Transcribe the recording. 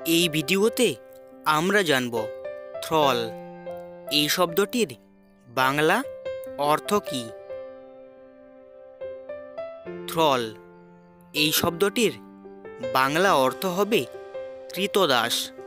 এই ভিডিওতে আমরা জানব থ্রল এই শব্দটির বাংলা অর্থ কী। থ্রল এই শব্দটির বাংলা অর্থ হবে ক্রীতদাস।